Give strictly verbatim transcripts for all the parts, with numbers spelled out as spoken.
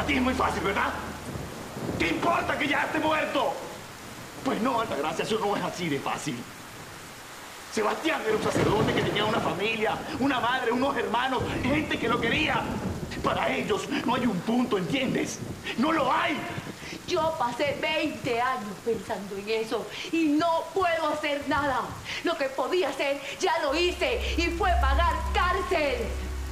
ti es muy fácil, ¿verdad? ¿Qué importa que ya esté muerto? Pues no, Altagracia, eso no es así de fácil. Sebastián era un sacerdote que tenía una familia, una madre, unos hermanos, gente que lo quería. Para ellos no hay un punto, ¿entiendes? ¡No lo hay! Yo pasé veinte años pensando en eso y no puedo hacer nada. Lo que podía hacer ya lo hice y fue pagar cárcel.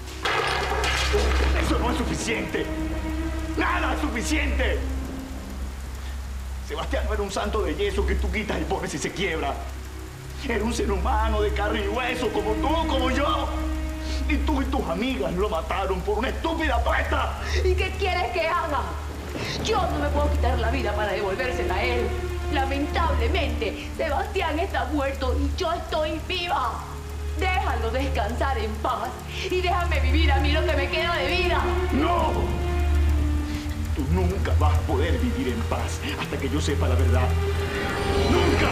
Eso no es suficiente. ¡Nada es suficiente! Sebastián no era un santo de yeso que tú quitas y pones y se quiebra. Era un ser humano de carne y hueso, como tú, como yo. Y tú y tus amigas lo mataron por una estúpida apuesta. ¿Y qué quieres que haga? Yo no me puedo quitar la vida para devolvérsela a él. Lamentablemente, Sebastián está muerto y yo estoy viva. Déjalo descansar en paz y déjame vivir a mí lo que me queda de vida. ¡No! Tú nunca vas a poder vivir en paz hasta que yo sepa la verdad. ¡Nunca!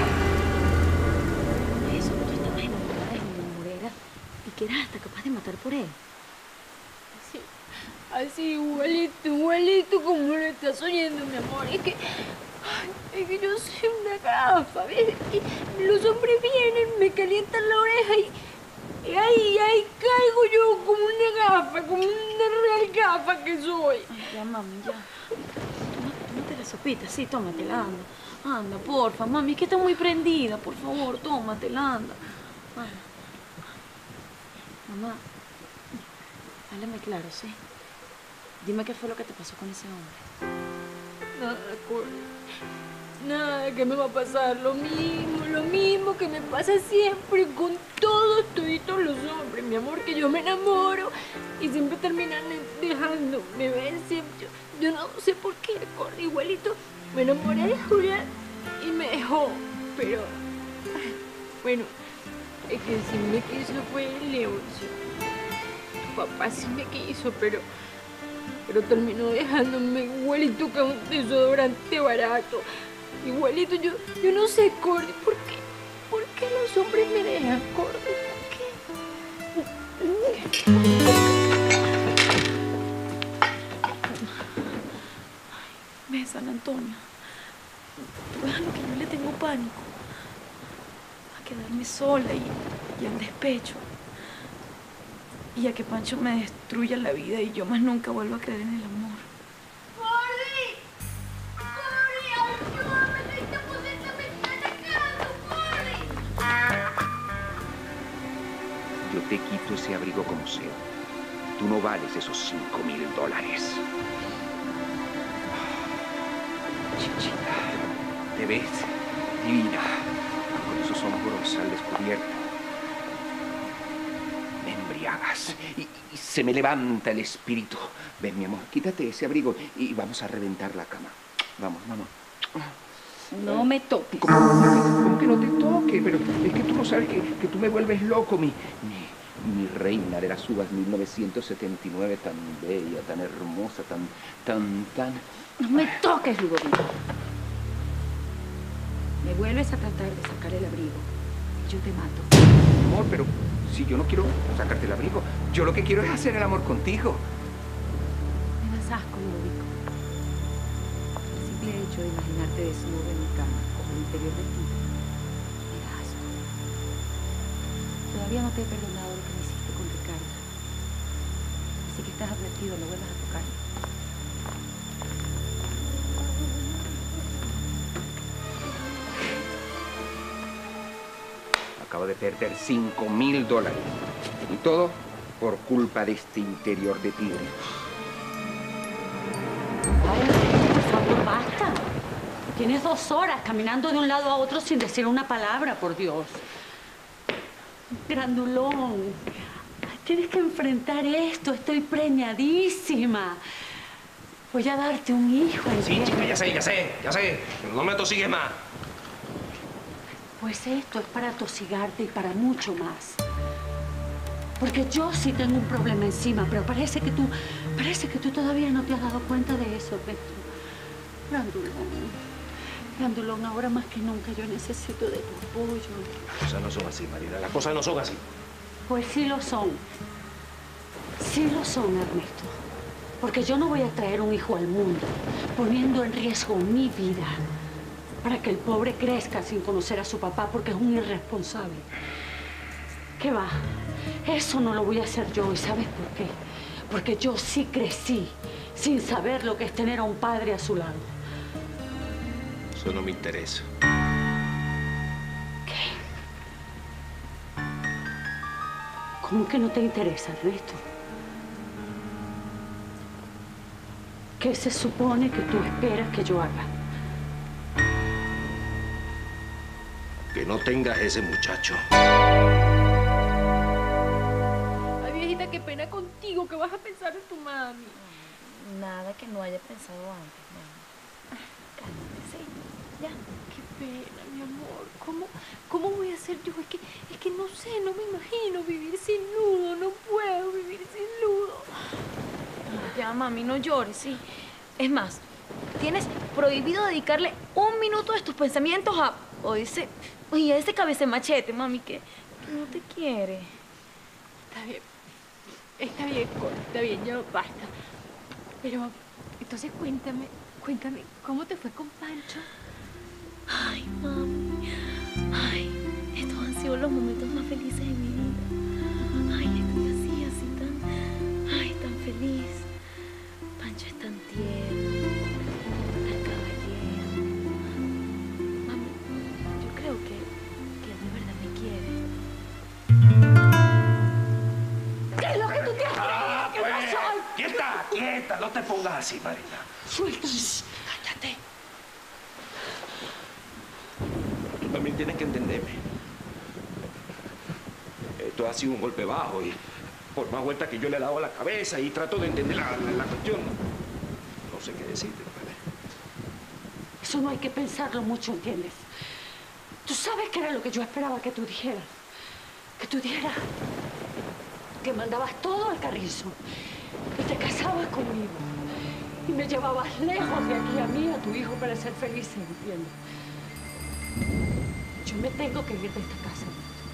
Eso, tú estabas enamorada de mi Morera y que eras hasta capaz de matar por él. Sí, así igualito, igualito como lo estás oyendo, mi amor. Es que, ay, es que yo soy una gafa, ¿ves? Y los hombres vienen, me calientan la oreja y, y ahí, ahí caigo yo como una gafa, como una real gafa que soy. Ay, ya, mami, ya. Tómate la sopita, sí, tómatela, anda. Anda, porfa, mami, es que está muy prendida, por favor, tómatela, anda. Anda. Mamá, háblame claro, ¿sí? Dime qué fue lo que te pasó con ese hombre. Nada, Corey. Nada, que me va a pasar lo mismo, lo mismo que me pasa siempre con todos, toditos los hombres, mi amor, que yo me enamoro y siempre terminan dejándome, ven, siempre, yo, yo no sé por qué, Corey, igualito, me enamoré de Julián y me dejó, pero, bueno, es que sí me quiso fue Leoncio, tu papá sí me quiso, pero, pero terminó dejándome igualito que un desodorante barato. Igualito, yo, yo no sé, Cordy, ¿por qué? ¿Por qué los hombres me dejan, Cordy? ¿Por qué? Ay, ve, San Antonio. Tú ves a lo que yo le tengo pánico. A quedarme sola y, y al despecho. Y a que Pancho me destruya la vida y yo más nunca vuelva a creer en el amor. Yo te quito ese abrigo como sea. Tú no vales esos cinco mil dólares. Chichita, ¿te ves? Divina. Con esos hombros al descubierto. Me embriagas y, y se me levanta el espíritu. Ven, mi amor, quítate ese abrigo y vamos a reventar la cama. Vamos, vamos. No me toques. ¿Cómo, cómo que no te toque? Pero es que tú no sabes que, que tú me vuelves loco, mi, mi, mi reina de las uvas mil novecientos setenta y nueve, tan bella, tan hermosa, tan, tan, tan... No me toques, Ludovico. Me vuelves a tratar de sacar el abrigo y yo te mato. Amor, pero si yo no quiero sacarte el abrigo, yo lo que quiero es hacer el amor contigo. Me das asco, Ludovico. El simple hecho de imaginarte desnudo en mi cama, como el interior de ti, me da asco. Todavía no te he perdonado lo que me hiciste con Ricardo. Así que estás advertido, no vuelvas a tocarme. Acabo de perder cinco mil dólares. Y todo por culpa de este interior de tigre. Ay, por favor, basta. Tienes dos horas caminando de un lado a otro sin decir una palabra, por Dios. Grandulón, tienes que enfrentar esto. Estoy preñadísima. Voy a darte un hijo. Sí, chica, ya sé, ya sé, ya sé. Pero no me atosigues más. Pues esto es para atosigarte y para mucho más. Porque yo sí tengo un problema encima, pero parece que tú, parece que tú todavía no te has dado cuenta de eso, Beto. Grandulón, Grandulón, ahora más que nunca yo necesito de tu apoyo. Las cosas no son así, Marina, las cosas no son así. Pues sí lo son. Sí lo son, Ernesto. Porque yo no voy a traer un hijo al mundo poniendo en riesgo mi vida para que el pobre crezca sin conocer a su papá porque es un irresponsable. ¿Qué va? Eso no lo voy a hacer yo. ¿Y sabes por qué? Porque yo sí crecí sin saber lo que es tener a un padre a su lado. Eso no me interesa. ¿Qué? ¿Cómo que no te interesa, Ernesto? ¿Qué se supone que tú esperas que yo haga? Que no tengas ese muchacho. Ay, viejita, qué pena contigo. ¿Qué vas a pensar de tu mami? Nada que no haya pensado antes, mami. Cálmate, sí. Ya. Qué pena, mi amor. ¿Cómo, cómo voy a hacer yo? Es que, es que no sé, no me imagino vivir sin Ludo. No puedo vivir sin Ludo. Ya, mami, no llores, sí. Es más, tienes prohibido dedicarle un minuto de tus pensamientos a... O ese... Oye, a ese cabeza machete, mami, que, que no te quiere. Está bien. Está bien, Cor, está bien, ya basta. Pero, entonces cuéntame, cuéntame, ¿cómo te fue con Pancho? Ay, mami. Ay, estos han sido los momentos más felices de mi vida. Ay, estoy así, así tan... Ay, tan feliz. Pancho es tan tierno, tan caballero. Mami, yo creo que, que él de verdad me quiere. ¿Qué es lo que tú tienes? Ah, ¡Que pues, no soy! quieta, quieta, no te pongas así, Marina. Suelta. Cállate. Tú también tienes que entenderme. Esto ha sido un golpe bajo y por más vueltas que yo le he dado a la cabeza y trato de entender la, la, la cuestión, no sé qué decirte, padre. Eso no hay que pensarlo mucho, ¿entiendes? Tú sabes qué era lo que yo esperaba que tú dijeras. Que tú dijeras que mandabas todo al carrizo y te casabas conmigo y me llevabas lejos de aquí a mí, a tu hijo, para ser feliz, ¿entiendes? Yo me tengo que ir de esta casa.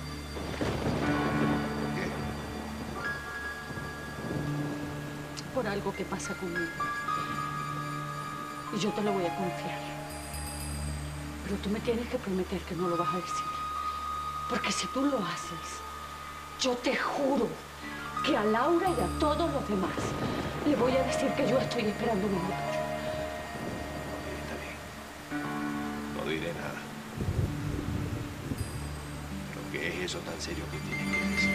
Por algo que pasa conmigo. Y yo te lo voy a confiar. Pero tú me tienes que prometer que no lo vas a decir. Porque si tú lo haces, yo te juro que a Laura y a todos los demás le voy a decir que yo estoy esperando un hijo tuyo. Está bien. No diré nada. Pero ¿qué es eso tan serio que tienes que decir?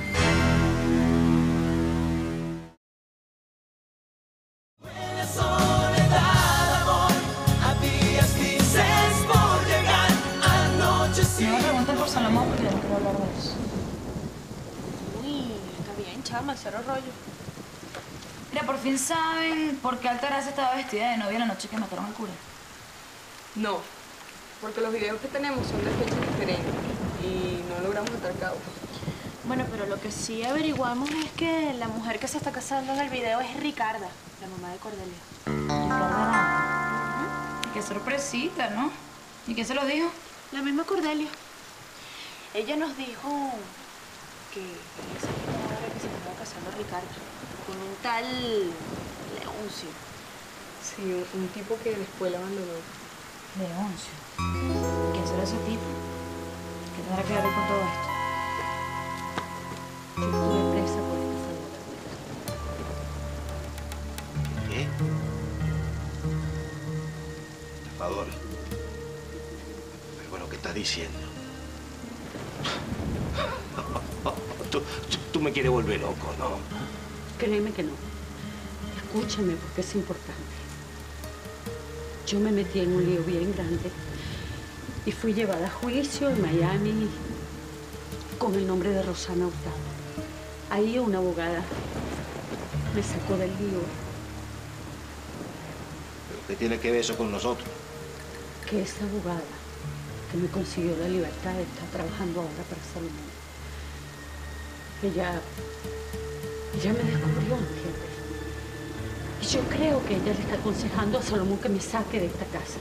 No me preguntes por Salomón porque no quiero hablar de eso. Uy, está bien, chama, cero rollo. Mira, por fin saben por qué Altagracia estaba vestida de novia la noche que mataron al cura. No, porque los videos que tenemos son de fechas diferentes y no logramos atar cabos. Bueno, pero lo que sí averiguamos es que la mujer que se está casando en el video es Ricarda, la mamá de Cordelia. Ricarda. Qué sorpresita, ¿no? ¿Y quién se lo dijo? La misma Cordelia. Ella nos dijo que esa misma hora que se estaba casando Ricarda con un tal Leoncio. Sí, un, un tipo que después la abandonó. Leoncio. ¿Quién será ese tipo? ¿Qué tendrá que ver con todo esto? Yo estuve presa por esta estafadora. ¿Qué? Estafadora. Pero bueno, ¿qué estás diciendo? Tú, tú, tú me quieres volver loco, ¿no? Créeme que no. Escúchame porque es importante. Yo me metí en un lío bien grande y fui llevada a juicio en Miami con el nombre de Rosana Hurtado. Ahí una abogada me sacó del lío. ¿Pero qué tiene que ver eso con nosotros? Que esa abogada que me consiguió la libertad está trabajando ahora para Salomón. Ella, ella me descubrió, ¿entiendes? Y yo creo que ella le está aconsejando a Salomón que me saque de esta casa.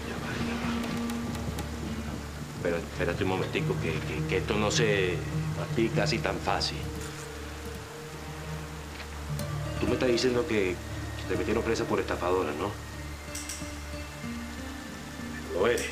Pero espérate un momentico, que, que, que esto no se mastica así tan fácil. Tú me estás diciendo que, Te metieron presa por estafadora, ¿no? Lo eres.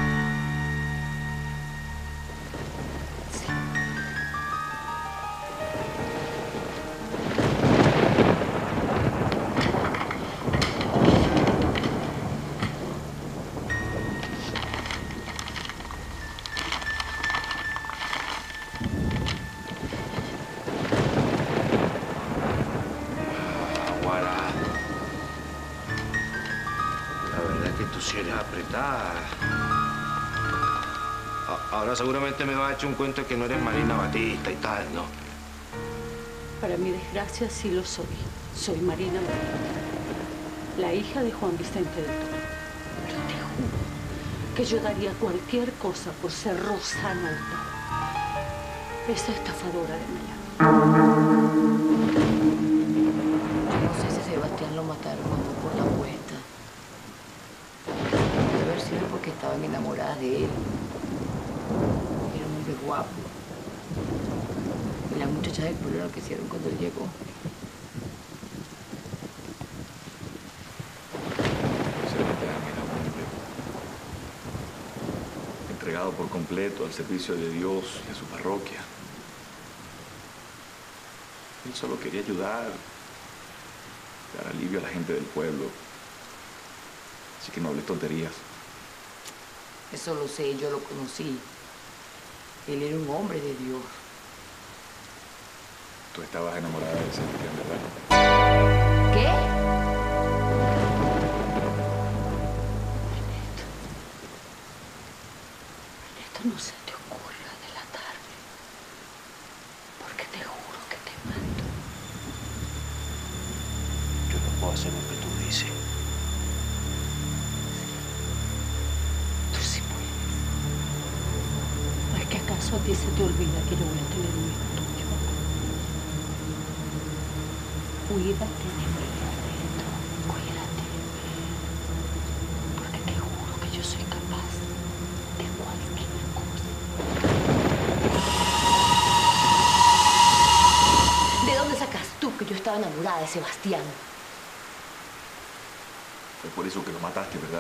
Ahora seguramente me va a echar un cuento de que no eres Marina Batista y tal, ¿no? Para mi desgracia sí lo soy. Soy Marina Batista, la hija de Juan Vicente del Toro. Pero te juro que yo daría cualquier cosa por ser Rosana Hurtado, esa estafadora de Miami. Yo no sé si Sebastián lo mataron o no por la apuesta. Debe haber sido porque estaban enamoradas de él. Era muy guapo. Y las muchachas del pueblo lo que hicieron cuando él llegó. Sebastián era un hombre entregado por completo al servicio de Dios y a su parroquia. Él solo quería ayudar, dar alivio a la gente del pueblo. Así que no hables tonterías. Eso lo sé, yo lo conocí. Él era un hombre de Dios. Tú estabas enamorada de Sebastián, ¿verdad? ¿Qué? Ernesto. Ernesto, no se te ocurra delatarme. Porque te juro que te mato. Yo no puedo hacer lo que tú dices. Tú sí puedes. ¿Es que acaso a ti se te olvida que yo voy a tener un hijo tuyo? Cuídate de mí, Ernesto. Cuídate. Porque te juro que yo soy capaz de cualquier cosa. ¿De dónde sacas tú que yo estaba enamorada de Sebastián? Fue por eso que lo mataste, ¿verdad?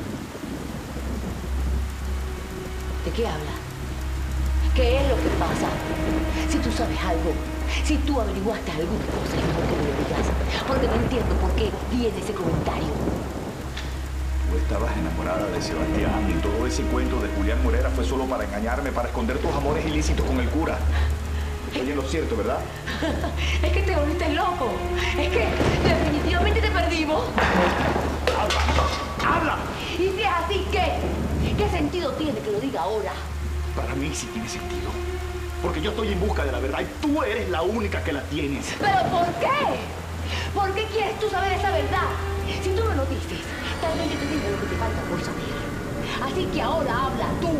¿De qué habla? ¿Qué es lo que pasa? Si tú sabes algo, si tú averiguaste alguna cosa, es mejor que me lo digas. Porque no entiendo por qué viene ese comentario. Tú estabas enamorada de Sebastián y todo ese cuento de Julián Morera fue solo para engañarme, para esconder tus amores ilícitos con el cura. Estoy en lo cierto, ¿verdad? Es que te volviste loco. Es que definitivamente te perdimos. ¡Habla! ¡Habla! Y si es así, ¿qué? ¿Qué sentido tiene que lo diga ahora? Para mí sí tiene sentido. Porque yo estoy en busca de la verdad y tú eres la única que la tienes. ¿Pero por qué? ¿Por qué quieres tú saber esa verdad? Si tú me lo dices, tal vez yo te diga lo que te falta por saber. Así que ahora habla tú.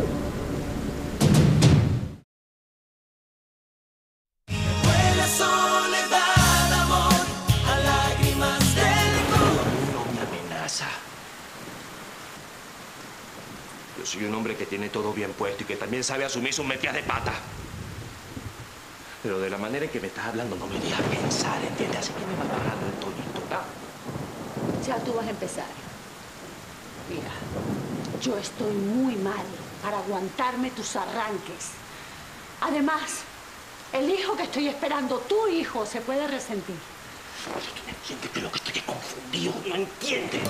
Yo soy un hombre que tiene todo bien puesto y que también sabe asumir sus metidas de pata. Pero de la manera en que me estás hablando no me deja pensar, ¿entiendes? Así que me va bajando el tonito, ¿verdad? Ya tú vas a empezar. Mira, yo estoy muy mal para aguantarme tus arranques. Además, el hijo que estoy esperando, tu hijo, se puede resentir. Tú no entiendes que lo que estoy es confundido, no entiendes.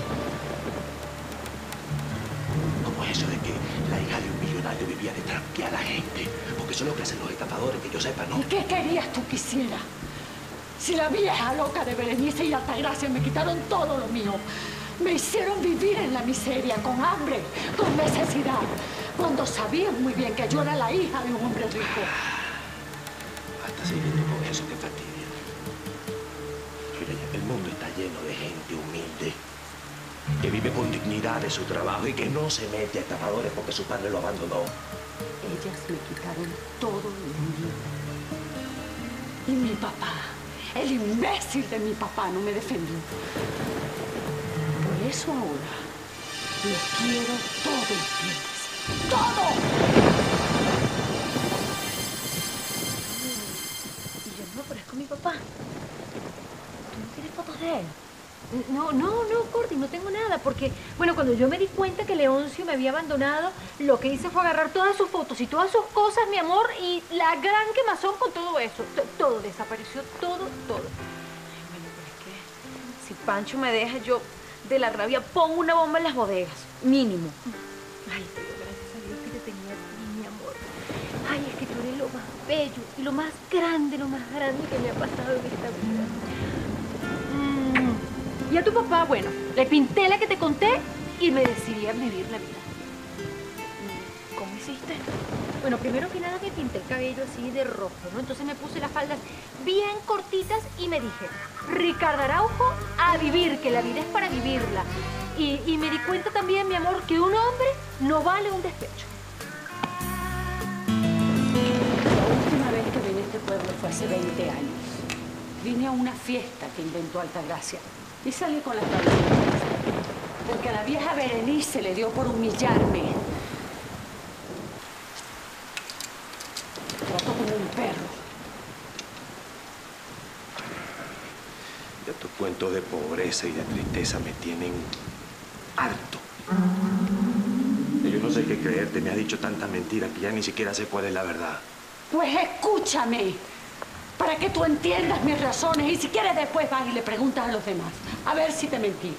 ¿Cómo es eso de que la hija de un millonario vivía de tranquear a la gente? Porque eso es lo que hacen los estafadores, que yo sepa, ¿no? ¿Y qué querías tú que hiciera? Si la vieja loca de Berenice y Altagracia me quitaron todo lo mío, me hicieron vivir en la miseria, con hambre, con necesidad, cuando sabían muy bien que yo era la hija de un hombre rico. Hasta siguiendo con eso te fastidia. Mira, el mundo está lleno de gente humilde, que vive con dignidad de su trabajo y que no se mete a estafadores porque su padre lo abandonó. Ellas me quitaron todo lo mío. Y mi papá, el imbécil de mi papá, no me defendió. Por eso ahora lo quiero todo, ¿entiendes? ¡Todo! Y yo no me parezco a mi papá. ¿Tú no tienes fotos de él? No, no, no, Cordy, no tengo nada, porque, bueno, cuando yo me di cuenta que Leoncio me había abandonado, lo que hice fue agarrar todas sus fotos y todas sus cosas, mi amor, y la gran quemazón con todo eso. T- todo desapareció, todo, todo. Ay, bueno, pero es que si Pancho me deja, yo de la rabia pongo una bomba en las bodegas, mínimo. Ay, pero gracias a Dios que te tenía a ti, mi amor. Ay, es que tú eres lo más bello y lo más grande, lo más grande que me ha pasado en esta vida. Mm. Y a tu papá, bueno, le pinté la que te conté y me decidí a vivir la vida. ¿Cómo hiciste? Bueno, primero que nada me pinté el cabello así de rojo, ¿no? Entonces me puse las faldas bien cortitas y me dije, Ricardo Araujo, a vivir, que la vida es para vivirla. Y, y me di cuenta también, mi amor, que un hombre no vale un despecho. La última vez que vine a este pueblo fue hace veinte años. Vine a una fiesta que inventó Altagracia. Y salí con las tablas, porque a la vieja Berenice le dio por humillarme. Trató como un perro. Ya tus cuentos de pobreza y de tristeza me tienen harto. Y yo no sé qué creerte, me has dicho tantas mentiras que ya ni siquiera sé cuál es la verdad. Pues escúchame, para que tú entiendas mis razones y si quieres después vas y le preguntas a los demás. A ver si te mentí.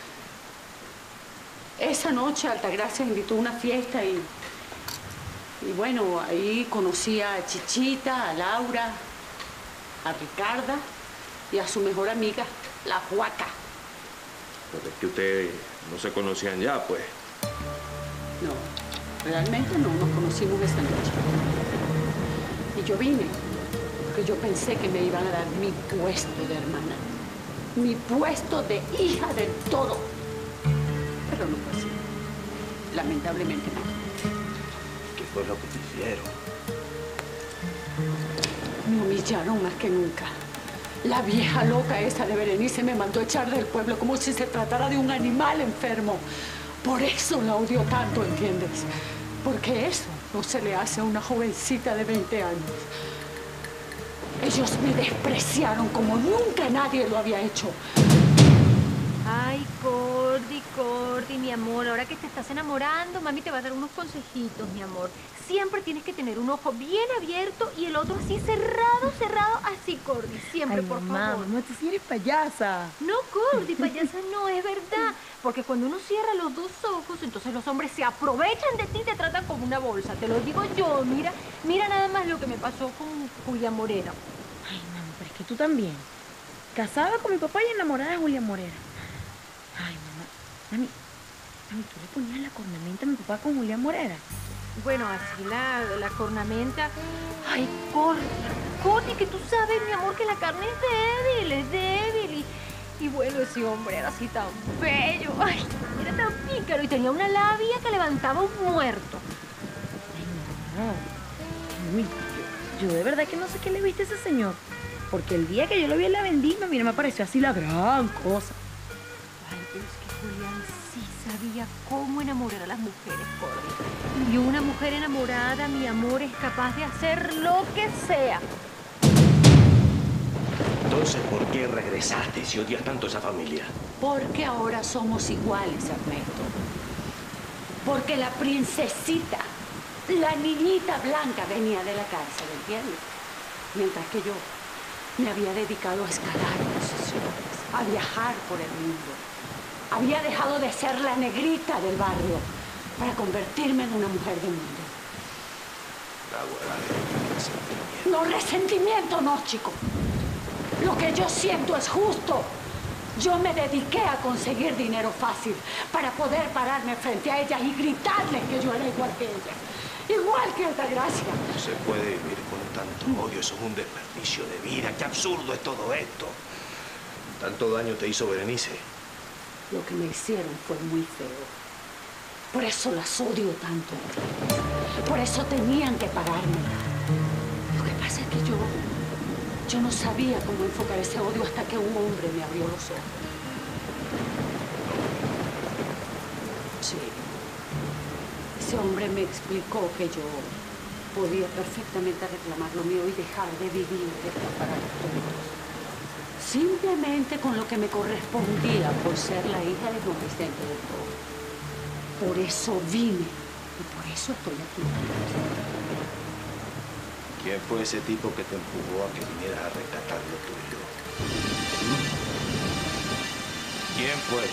Esa noche Altagracia me invitó a una fiesta y... Y bueno, ahí conocí a Chichita, a Laura, a Ricarda y a su mejor amiga, la Huaca. Pero es que ustedes no se conocían ya, pues. No, realmente no nos conocimos esa noche. Y yo vine porque yo pensé que me iban a dar mi puesto de hermana. Mi puesto de hija del todo. Pero no fue así. Lamentablemente no. ¿Qué fue lo que te hicieron? Me humillaron más que nunca. La vieja loca esa de Berenice me mandó a echar del pueblo como si se tratara de un animal enfermo. Por eso la odio tanto, ¿entiendes? Porque eso no se le hace a una jovencita de veinte años. Ellos me despreciaron como nunca nadie lo había hecho. Ay, Cordy, Cordy, mi amor, ahora que te estás enamorando, mami te va a dar unos consejitos, mi amor. Siempre tienes que tener un ojo bien abierto y el otro así cerrado, cerrado, así, Cordy. Siempre, Ay, por mamá, favor. no, tú sí eres payasa. No, Cordy, payasa no, es verdad. Porque cuando uno cierra los dos ojos, entonces los hombres se aprovechan de ti y te tratan como una bolsa. Te lo digo yo, mira, mira nada más lo que me pasó con Julia Morera. Ay, mamá, pero es que tú también. Casada con mi papá y enamorada de Julia Morera. Ay, mamá, mami, mami, ¿tú le ponías la cornamenta a mi papá con Julia Morera? Bueno, así la, la cornamenta. Ay, Cordy, Cordy, que tú sabes, mi amor, que la carne es débil, es débil. Y, y bueno, ese hombre era así tan bello. Ay, era tan pícaro y tenía una labia que levantaba un muerto. Ay, no, mami, yo, yo de verdad que no sé qué le viste a ese señor. Porque el día que yo lo vi en la vendimia, mira, me pareció así la gran cosa. Ay, pero es que Julián sí sabía cómo enamorar a las mujeres, Cordy. Y una mujer enamorada, mi amor, es capaz de hacer lo que sea. Entonces, ¿por qué regresaste si odias tanto a esa familia? Porque ahora somos iguales, Ernesto. Porque la princesita, la niñita blanca venía de la cárcel, ¿entiendes? Mientras que yo me había dedicado a escalar posiciones, a viajar por el mundo. Había dejado de ser la negrita del barrio para convertirme en una mujer del mundo. La hueá de resentimiento. No, resentimiento no, chico. Lo que yo siento es justo. Yo me dediqué a conseguir dinero fácil para poder pararme frente a ella y gritarle que yo era igual que ella. Igual que Altagracia. No se puede vivir con tanto odio, eso es un desperdicio de vida. ¡Qué absurdo es todo esto! Tanto daño te hizo Berenice. Lo que me hicieron fue muy feo. Por eso las odio tanto. Por eso tenían que pagarme. Lo que pasa es que yo, yo no sabía cómo enfocar ese odio hasta que un hombre me abrió los ojos. Sí. Ese hombre me explicó que yo podía perfectamente reclamar lo mío y dejar de vivir de para todos. simplemente con lo que me correspondía por ser la hija de don Vicente del Toro. Por eso vine y por eso estoy aquí. ¿Quién fue ese tipo que te empujó a que vinieras a rescatar lo tuyo? ¿Quién fue?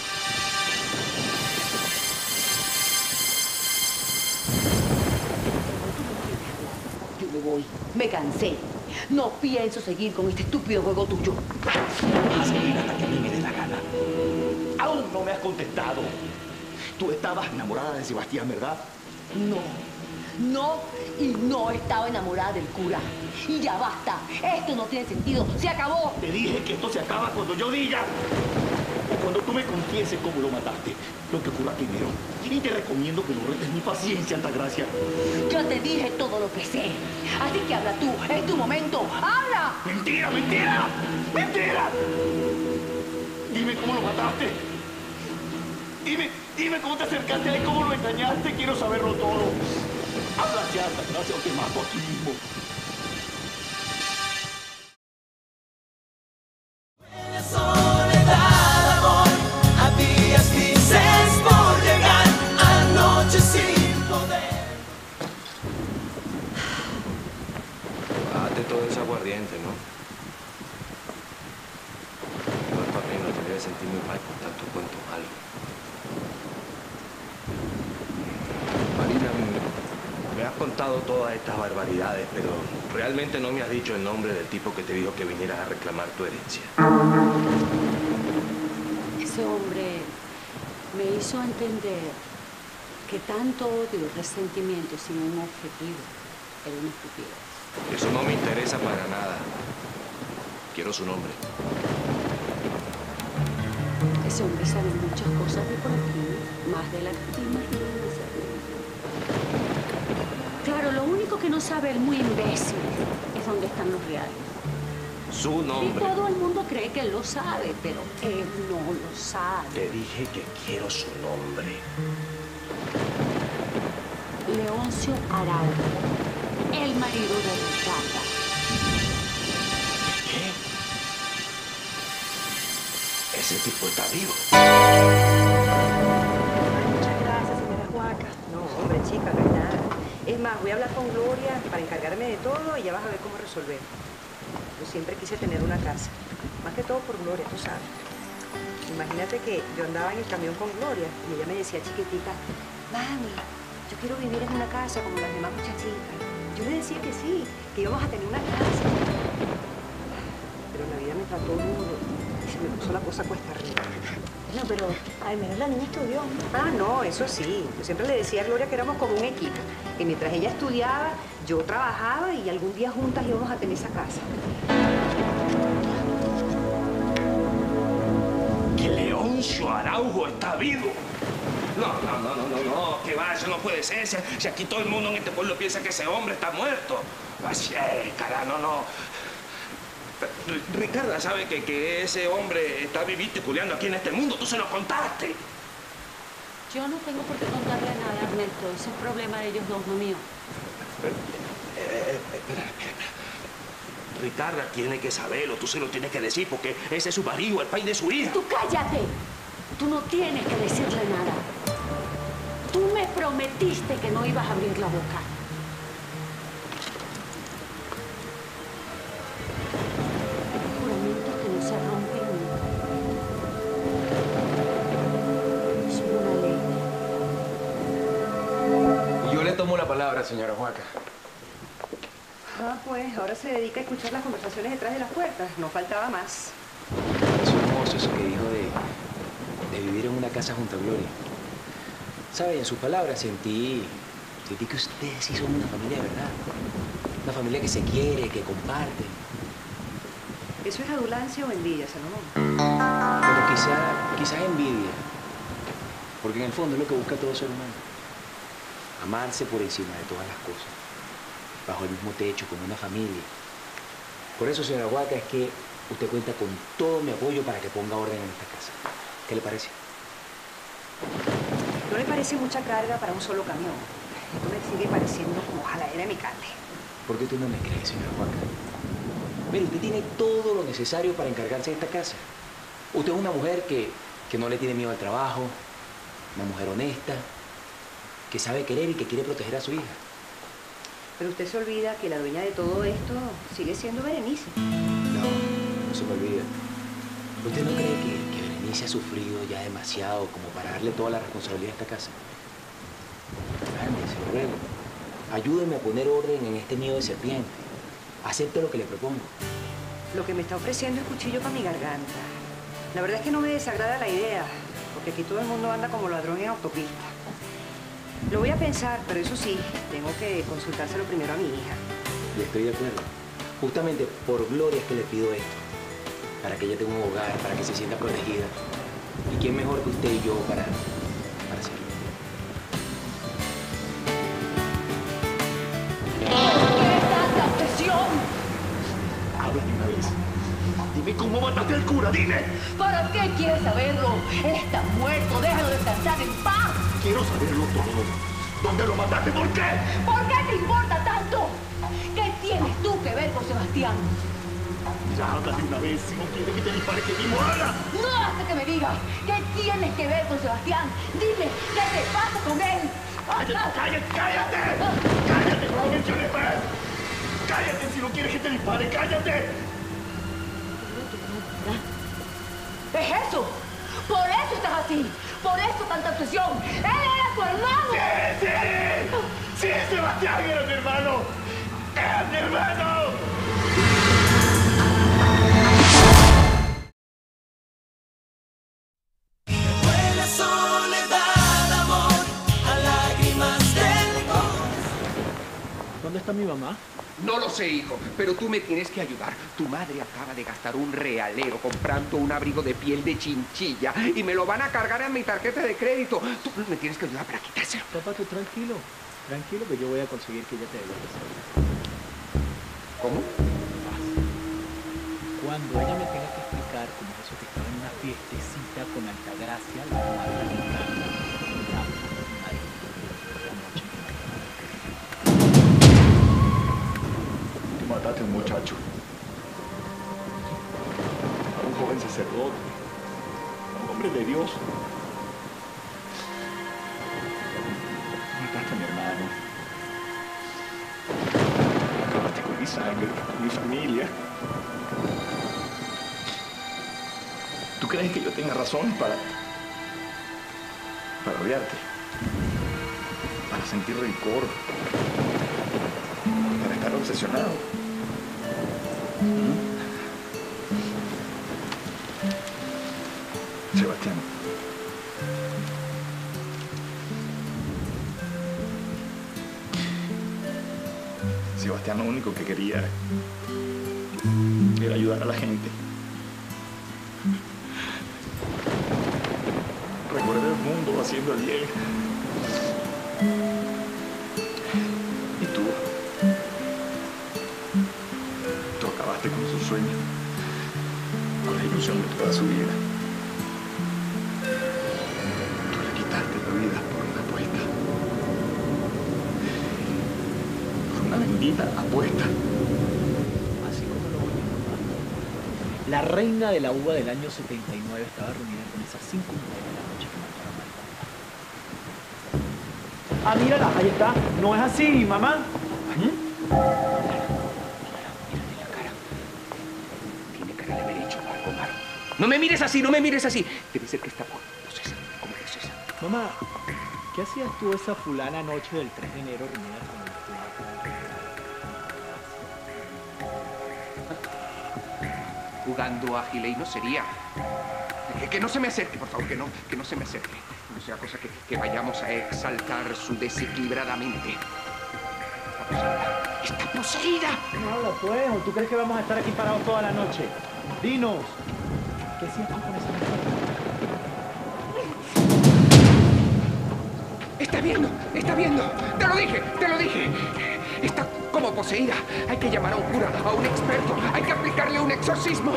Yo me voy. Me cansé. No pienso seguir con este estúpido juego tuyo. Vas a seguir hasta que a mí me dé la gana. Aún no me has contestado. Tú estabas enamorada de Sebastián, ¿verdad? No. No y no estaba enamorada del cura. Y ya basta. Esto no tiene sentido. Se acabó. Te dije que esto se acaba cuando yo diga. O cuando tú me confieses cómo lo mataste. Lo que ocurra primero. Y te recomiendo que no retes mi paciencia, Altagracia. Yo te dije todo lo que sé. Así que habla tú. Es tu momento. ¡Habla! ¡Mentira, mentira! ¡Mentira! Dime cómo lo mataste. Dime, dime cómo te acercaste a él, cómo lo engañaste. Quiero saberlo todo. Habla ya, Altagracia, o te mato aquí mismo. Soledad, amor, a días grises por llegar, anoche sin poder. Bájate todo ese aguardiente, ¿no? No es para mí, no te debes sentir muy mal por tanto cuento malo. Marina, me has contado todas estas barbaridades, pero realmente no me has dicho el nombre del tipo que te dijo que vinieras a reclamar tu herencia. Ese hombre me hizo entender que tanto odio y resentimiento sin un objetivo era una estupidez. Eso no me interesa para nada. Quiero su nombre. Ese hombre sabe muchas cosas de por aquí, más de las que te imaginas. Claro, lo único que no sabe el muy imbécil es dónde están los reales. Su nombre. Y todo el mundo cree que él lo sabe, pero él no lo sabe. Te dije que quiero su nombre. Leoncio Araujo, el marido de Ricarda. ¿Qué? Ese tipo está vivo. Muchas gracias, señora Juaca. No, hombre, chica, no es nada. Es más, voy a hablar con Gloria para encargarme de todo y ya vas a ver cómo resolver. Yo siempre quise tener una casa. Más que todo por Gloria, tú sabes. Imagínate que yo andaba en el camión con Gloria y ella me decía chiquitica, mami, yo quiero vivir en una casa como las demás muchachitas. Yo le decía que sí, que íbamos a tener una casa. Pero la vida me trató duro y se me puso la cosa cuesta arriba. Bueno, pero al menos la niña estudió. Ah, no, eso sí. Yo siempre le decía a Gloria que éramos como un equipo. Que mientras ella estudiaba, yo trabajaba y algún día juntas íbamos a tener esa casa. Que Leoncio Araujo está vivo. No, no, no, no, no, no, que va, eso no puede ser. Si, si aquí todo el mundo en este pueblo piensa que ese hombre está muerto. Así es, cara, no, no. Ricarda sabe que, que ese hombre está vivito y culeando aquí en este mundo. Tú se lo contaste. Yo no tengo por qué contarle nada, Ernesto. Ese es problema de ellos dos, no mío. Eh, eh, espera, espera. Ricarda tiene que saberlo, tú se lo tienes que decir, porque ese es su marido, el padre de su hija. ¡Tú cállate! Tú no tienes que decirle nada. Tú me prometiste que no ibas a abrir la boca. Juramentos que no se rompen nunca. Es una ley. Yo le tomo la palabra, señora Juaca. Ah, pues ahora se dedica a escuchar las conversaciones detrás de las puertas. No faltaba más. Es hermoso eso que dijo de, de vivir en una casa junto a Gloria. ¿Sabe? En sus palabras sentí, sentí que ustedes sí son una familia de verdad. Una familia que se quiere, que comparte. ¿Eso es adulancia o envidia, Salomón? Pero quizá, quizás envidia. Porque en el fondo es lo que busca todo ser humano. Amarse por encima de todas las cosas. Bajo el mismo techo, con una familia. Por eso, señora Huaca, es que usted cuenta con todo mi apoyo para que ponga orden en esta casa. ¿Qué le parece? ¿No le parece mucha carga para un solo camión? Esto me sigue pareciendo como jaladera de mi carne. ¿Por qué tú no me crees, señora Huaca? Mire, usted tiene todo lo necesario para encargarse de esta casa. Usted es una mujer que, que no le tiene miedo al trabajo, una mujer honesta, que sabe querer y que quiere proteger a su hija. Pero usted se olvida que la dueña de todo esto sigue siendo Berenice. No, no se me olvida. ¿Usted no cree que, que Berenice ha sufrido ya demasiado como para darle toda la responsabilidad de esta casa? Ande, se lo ruego. Ayúdeme a poner orden en este nido de serpiente. Acepte lo que le propongo. Lo que me está ofreciendo es cuchillo para mi garganta. La verdad es que no me desagrada la idea, porque aquí todo el mundo anda como ladrón en autopista. Lo voy a pensar, pero eso sí, tengo que consultárselo primero a mi hija. Y estoy de acuerdo. Justamente por Gloria es que le pido esto. Para que ella tenga un hogar, para que se sienta protegida. ¿Y quién mejor que usted y yo para, para hacerlo? Habla de una vez. Dime cómo mataste al cura, dime. ¿Para qué quieres saberlo? Está muerto, déjalo descansar en paz. Quiero saberlo todo. ¿Dónde lo mataste? ¿Por qué? ¿Por qué te importa tanto? ¿Qué tienes tú que ver con Sebastián? Ya habla de una vez. Si no quieres que te dispare, que mismo haga. No hace que me digas. ¿Qué tienes que ver con Sebastián? Dime, ¿qué te pasa con él? ¡Cállate, cállate, cállate! ¡Cállate, no lo menciones más! ¡Cállate si no quieres que te dispare! ¡Cállate! ¿Es eso? Por eso estás así. Por eso tanta obsesión. ¡Él era tu hermano! ¡Sí, sí! ¡Sí, Sebastián era mi hermano! ¡Era mi hermano! Fue la soledad, amor, a lágrimas del corazón. ¿Dónde está mi mamá? No lo sé, hijo, pero tú me tienes que ayudar. Tu madre acaba de gastar un realero comprando un abrigo de piel de chinchilla y me lo van a cargar en mi tarjeta de crédito. Tú me tienes que ayudar para quitárselo. Papá, tú tranquilo. Tranquilo que yo voy a conseguir que ella te devuelva. ¿Cómo? Cuando ella me tenga que explicar cómo es eso que estaba en una fiestecita con Altagracia, la madre de mi Mataste a un muchacho, a un joven sacerdote, a un hombre de Dios. Mataste a mi hermano. Acabaste con mi sangre, con mi familia. ¿Tú crees que yo tenga razones para... para odiarte? Para sentir rencor. Para estar obsesionado. Sebastián. Sebastián lo único que quería era ayudar a la gente. Recorrer el mundo haciendo el bien. Y tú... tú acabaste con su sueño, con la ilusión de toda su vida. Tú le quitaste la vida por una apuesta. Por una bendita apuesta. Así como lo oí, papá. La reina de la uva del año setenta y nueve estaba reunida con esas cinco mujeres de la noche que mataron a mi papá. Ah, mírala, ahí está. No es así, mamá. ¿Mm? No me mires así, no me mires así. Debe ser que está posesa, como posesa. Mamá, ¿qué hacías tú esa fulana noche del tres de enero reunida con el Jugando a Gilei no sería. Que, que no se me acerque, por favor, que no, que no se me acerque. No sea cosa que, que vayamos a exaltar su desequilibrada mente. ¡Está poseída! No habla pues, ¿o tú crees que vamos a estar aquí parados toda la noche? Dinos, ¿qué hacías tú con esa mujer? ¡Está viendo! ¡Está viendo! ¡Te lo dije! ¡Te lo dije! Está como poseída. Hay que llamar a un cura, a un experto. Hay que aplicarle un exorcismo.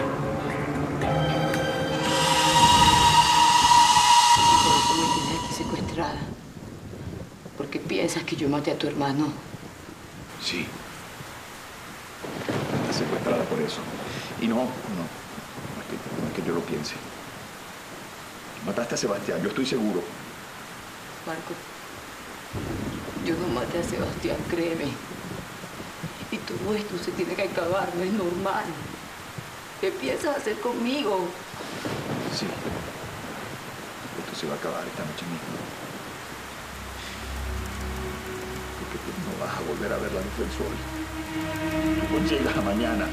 Por eso me tienes aquí secuestrada. Porque piensas que yo maté a tu hermano. Sí. Hasta secuestrada por eso. Y no, no, no es que, no es que yo lo piense. Mataste a Sebastián, yo estoy seguro. Marco, yo no maté a Sebastián, créeme. Y todo esto se tiene que acabar, no es normal. ¿Qué piensas hacer conmigo? Sí. Esto se va a acabar esta noche mismo. Porque tú no vas a volver a ver la luz del sol. Tú no llegas a mañana.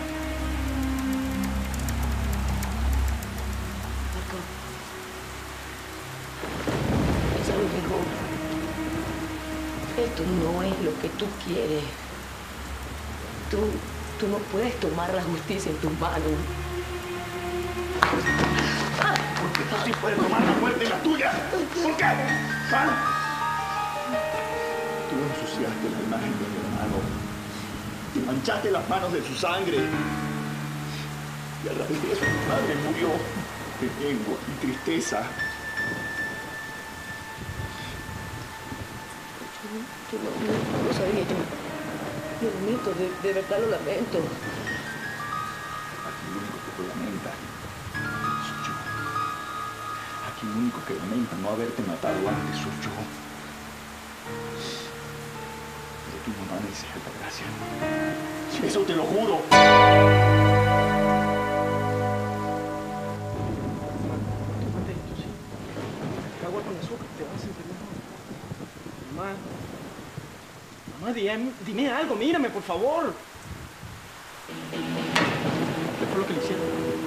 Marco, es lo mejor. Esto no es lo que tú quieres. Tú, tú no puedes tomar la justicia en tus manos. Porque tú sí puedes tomar la muerte en la tuya. ¿Por qué? ¿Ah? Tú ensuciaste la imagen de mi hermano. Y manchaste las manos de su sangre. Y a raíz de eso mi madre murió de lengua y tristeza. Yo no, no, no lo sabía. Yo, lo lamento, de, de verdad lo lamento. Aquí lo único que te lamenta soy yo. Aquí lo único que lamenta no haberte matado antes soy yo. Pero tu mamá me dice Altagracia. Eso te lo juro. Tómate esto, sí. Agua con azúcar, te vas a sentir mejor. Mamá. Mamá, dime, dime algo, mírame, por favor. ¿Qué fue lo que le hicieron?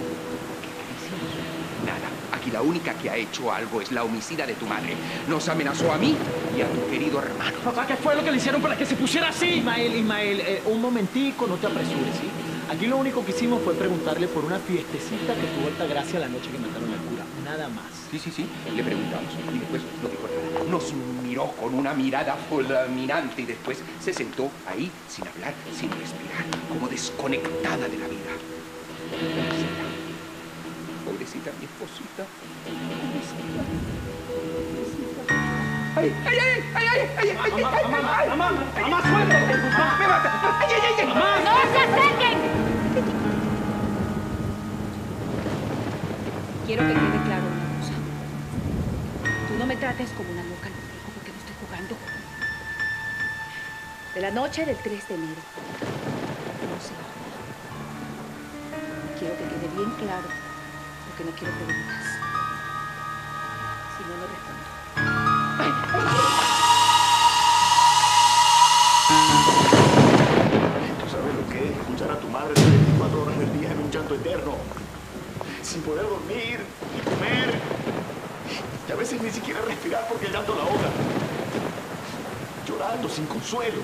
Nada. Aquí la única que ha hecho algo es la homicida de tu madre. Nos amenazó a mí y a tu querido hermano. Papá, ¿qué fue lo que le hicieron para que se pusiera así? Ismael, Ismael, eh, un momentico, no te apresures, ¿sí? Aquí lo único que hicimos fue preguntarle por una fiestecita que tuvo Altagracia la noche que mataron al cura. Nada más. Sí, sí, sí. Le preguntamos y después no dijo nada. Nos miró con una mirada fulminante y después se sentó ahí sin hablar, sin respirar, como desconectada de la vida. Pobrecita. Pobrecita mi esposita. Pobrecita. Pobrecita. ¡Ay, ay, ay! ¡Ay, ay, ay! ¡Ay, ay, ay! ¡Mamá, mamá! ¡Mamá, suéltate! ¡Mamá, me mata! ¡Ay, ay, ay! ¡Mamá! ¡No se acerquen! Quiero que quede claro una cosa. Tú no me trates como una loca, porque no estoy jugando. De la noche del tres de enero. No se va a jugar. Quiero que quede bien claro, porque no quiero preguntas. Si no, no respondo. ¿Tú sabes lo que es escuchar a tu madre las veinticuatro horas del día en un llanto eterno? Sin poder dormir y comer. Y a veces ni siquiera respirar porque el llanto la ahoga. Llorando sin consuelo.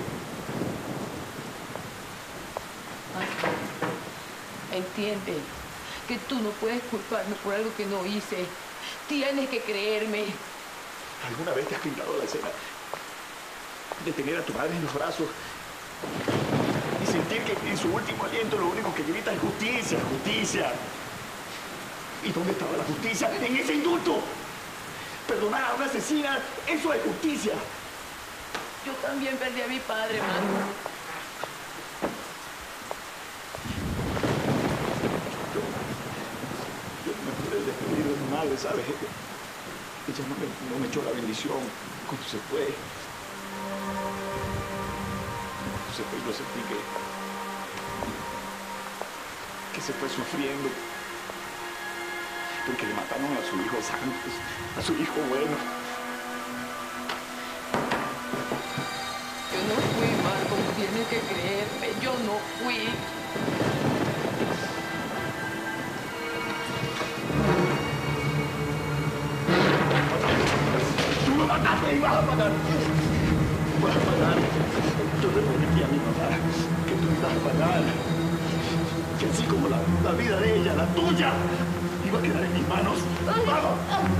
Marco, entiende que tú no puedes culparme por algo que no hice. Tienes que creerme. ¿Alguna vez te has pintado la escena de tener a tu madre en los brazos y sentir que en su último aliento lo único que grita es justicia, justicia? ¿Y dónde estaba la justicia? ¡En ese indulto! Perdonar a una asesina, eso es justicia. Yo también perdí a mi padre, Marco. Yo, yo no me pude despedir de mi madre, ¿sabes? Ella no me, no me echó la bendición cuando se fue. Cuando se fue yo sentí que, que se fue sufriendo. Porque le mataron a su hijo santo, a su hijo bueno. Yo no fui, Marco, tienes que creerme. Yo no fui. Tú lo mataste y vas a pagar. Vas a pagar. Yo le prometí a mi mamá que tú ibas a pagar. Que así como la, la vida de ella, la tuya, iba a quedar en mis manos. ¡Vamos!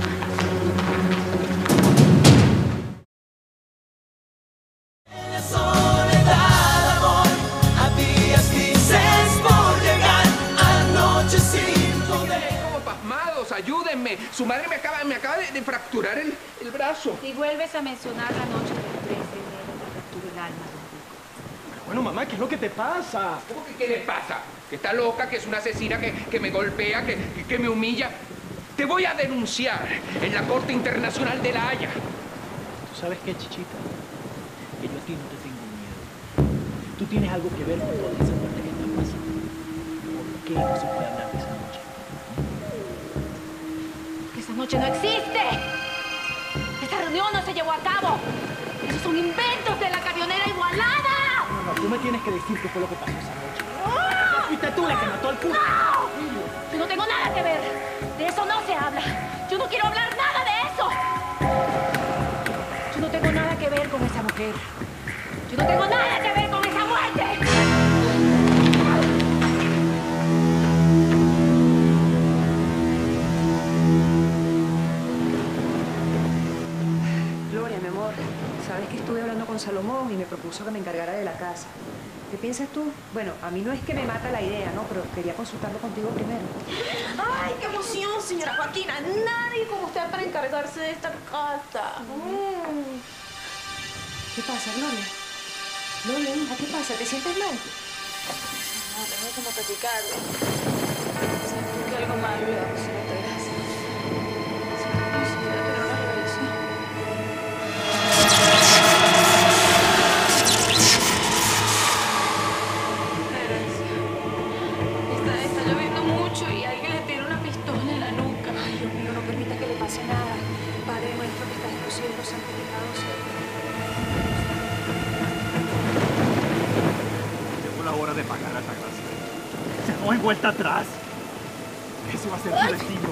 En la soledad, amor, habías grises por llegar anoche sin poder. Como pasmados, ayúdenme. Su madre me acaba, me acaba de, de fracturar el, el brazo. Si vuelves a mencionar la noche del tres de enero, te fracturo el alma. Bueno, mamá, ¿qué es lo que te pasa? ¿Cómo que qué le pasa? Que está loca, que es una asesina, que, que me golpea, que, que, que me humilla. Te voy a denunciar en la Corte Internacional de La Haya. ¿Tú sabes qué, chichita? Que yo a ti no te tengo miedo. Tú tienes algo que ver con toda esa muerte que está pasando. ¿Por qué no se puede hablar de esa noche? Porque esa noche no existe. Esa reunión no se llevó a cabo. Esos son inventos de la camionera Igualada. No, no, tú me tienes que decir qué fue lo que pasó esa noche. ¡No! Fuiste tú la que mató al cura. ¡No! Yo no tengo nada que ver. De eso no se habla. Yo no quiero hablar nada de eso. Yo no tengo nada que ver con esa mujer. Yo no tengo nada que ver con esa muerte. Gloria, mi amor, sabes que estuve hablando con Salomón y me propuso que me encargara de la casa. ¿Qué piensas tú? Bueno, a mí no es que me mata la idea, ¿no? Pero quería consultarlo contigo primero. ¡Ay, qué emoción, señora Joaquina! Nadie como usted para encargarse de esta casa. Mm. ¿Qué pasa, Gloria? Gloria, hija, ¿qué pasa? ¿Te sientes mal? No, tengo como taquicardia. Siento que algo malo le va a pasar a esta grasa. Siento que voy a tener una revelación. Está, está lloviendo mucho y alguien le tiene una pistola en la nuca. Ay, Dios mío, no permita que le pase nada. Padre nuestro que estás en los cielos, santificado sea. Llegó la hora de pagar a Altagracia. Ya no hay vuelta atrás. Ese va a ser tu destino.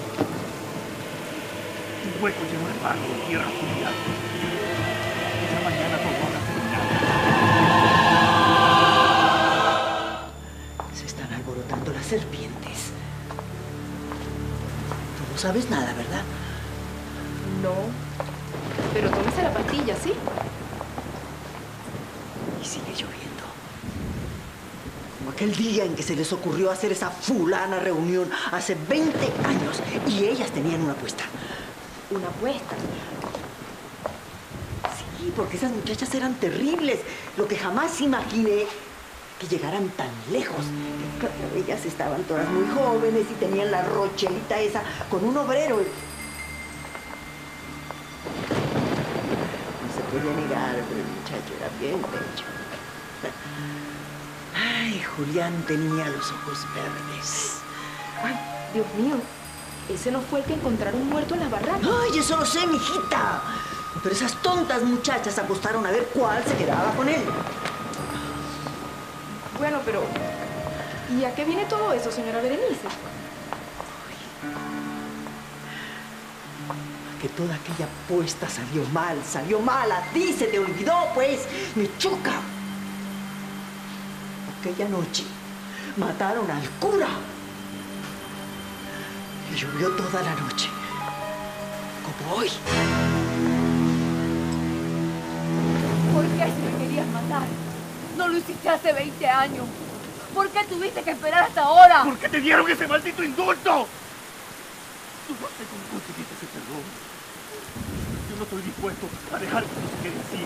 Un hueco lleno de barro, tierra fría. Esa mañana todo va a terminar. Se están alborotando las serpientes. Tú no sabes nada, ¿verdad? No. Pero tómese la pastilla, ¿sí? Y sigue lloviendo. Como aquel día en que se les ocurrió hacer esa fulana reunión hace veinte años y ellas tenían una apuesta. ¿Una apuesta? Sí, porque esas muchachas eran terribles. Lo que jamás imaginé que llegaran tan lejos. Claro, ellas estaban todas muy jóvenes y tenían la rochelita esa con un obrero. No se podía negar, pero el muchacho era bien bello. Ay, Julián tenía los ojos verdes. Ay, Dios mío. Ese no fue el que encontraron muerto en las barracas. Ay, eso lo sé, mijita. Pero esas tontas muchachas apostaron a ver cuál se quedaba con él. Bueno, pero... ¿y a qué viene todo eso, señora Berenice? Que toda aquella apuesta salió mal, salió mal. A ti se te olvidó, pues. Me choca. Aquella noche mataron al cura. Y llovió toda la noche. Como hoy. ¿Por qué si me querías matar? No lo hiciste hace veinte años. ¿Por qué tuviste que esperar hasta ahora? ¿Por qué te dieron ese maldito indulto? Tú no sé cómo conseguiste ese perdón. Yo no estoy dispuesto a dejar que eso se quede así.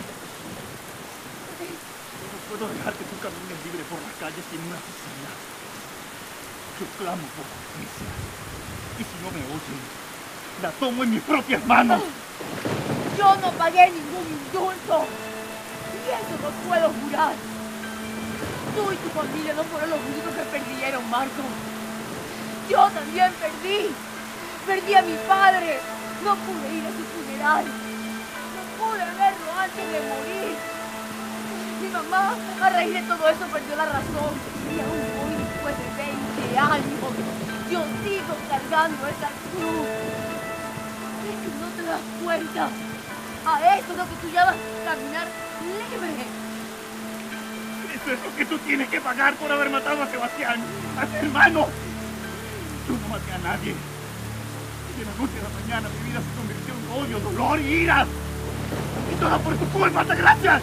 Yo no puedo dejar que tú camines libre por las calles sin una oficina. Yo clamo por justicia. Y si no me oyen, la tomo en mis propias manos. Yo no pagué ningún indulto. Y eso no puedo jurar. Tú y tu familia no fueron los únicos que perdieron, Marco. Yo también perdí. Perdí a mi padre. No pude ir a su funeral. No pude verlo antes de morir. Mi mamá, a raíz de todo eso, perdió la razón. Y aún hoy, después de veinte años, yo sigo cargando esa cruz. Es que no te das cuenta. A eso es lo que tú llamas caminar libre. Eso es lo que tú tienes que pagar por haber matado a Sebastián, a tu hermano. Yo no maté a nadie. Y de la noche a la mañana mi vida se convirtió en odio, dolor y ira. Y todo por tu culpa, Altagracia.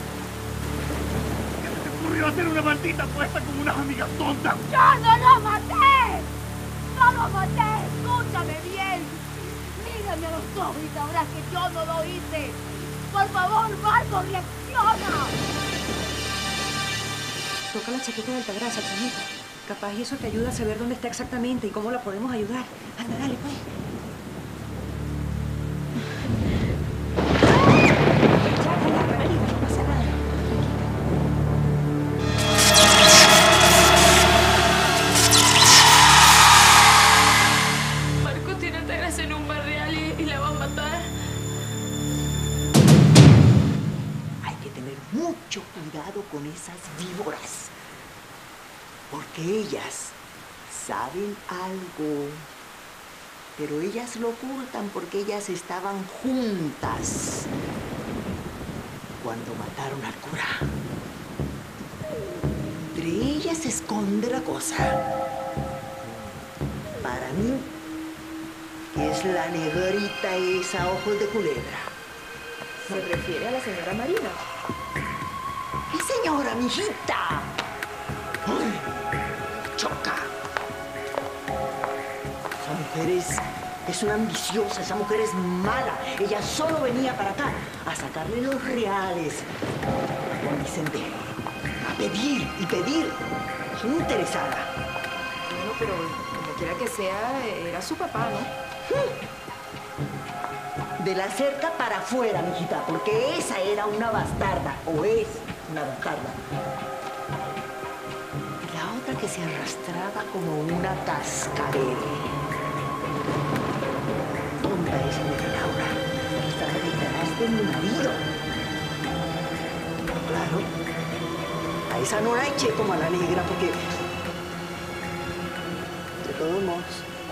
¿Qué se te ocurrió hacer una maldita apuesta con unas amigas tontas? ¡Yo no lo maté! ¡No lo maté! ¡Escúchame bien! Mírame a los ojos y sabrás que yo no lo hice. Por favor, Marco, reacciona. Toca la chaqueta de Altagracia, Chanita. Capaz y eso te ayuda a saber dónde está exactamente y cómo la podemos ayudar. Anda, dale, pues. Marcos tiene Altagracia en un bar real y, y la va a matar. Hay que tener mucho cuidado con esas víboras. Porque ellas saben algo. Pero ellas lo ocultan porque ellas estaban juntas cuando mataron al cura. Entre ellas se esconde la cosa. Para mí, que es la negrita esa, ojos de culebra. ¿Se refiere a la señora Marina? ¡Mi señora, mijita! ¡Ay! ¡Choca! Esa mujer es, es una ambiciosa, esa mujer es mala. Ella solo venía para acá a sacarle los reales. Como dicen, de, a pedir y pedir. Es una interesada. Bueno, pero como quiera que sea, era su papá, ¿no? De la cerca para afuera, mijita, porque esa era una bastarda, o es una bastarda. Y la otra que se arrastraba como una cascabel. Tonta esa de Laura, que estaba detrás de mi marido. Claro, a esa no la eché como a la negra, porque de todos modos,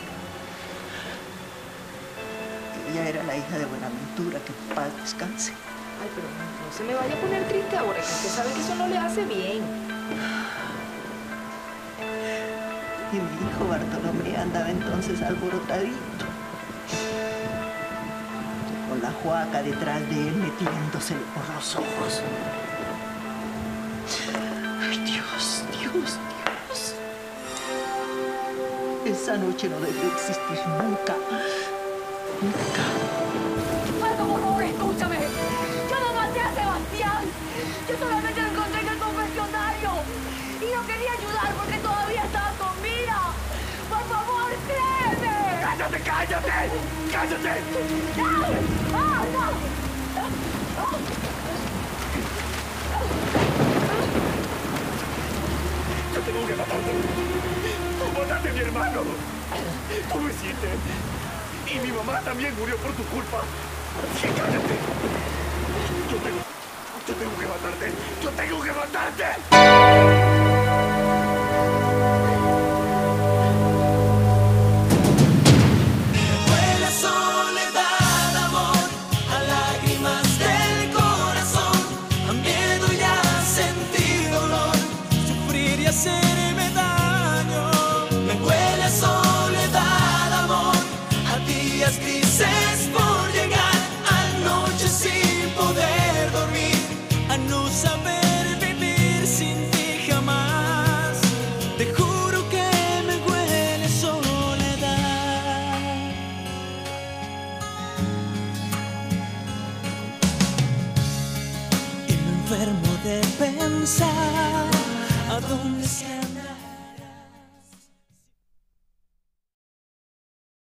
ella era la hija de Buenaventura, que en paz descanse. Ay, pero no se me vaya a poner triste ahora, que usted sabe que eso no le hace bien. Y mi hijo Bartolomé andaba entonces alborotadito, con la Juaca detrás de él metiéndosele por los ojos. Ay, Dios, Dios, Dios. Esa noche no debió existir nunca. Nunca. Marco, por favor, escúchame. Yo no maté a Sebastián. Yo solamente lo encontré en el confesionario. Y no quería ayudar porque todavía estaba con vida. Por favor, créeme. ¡Cállate, cállate! ¡Cállate! ¡No! ¡Ah, no! Yo tengo que matarte. Tú mataste a mi hermano. Tú lo hiciste. Y mi mamá también murió por tu culpa. Así que cállate. Yo tengo... Yo tengo que matarte. Yo tengo que matarte.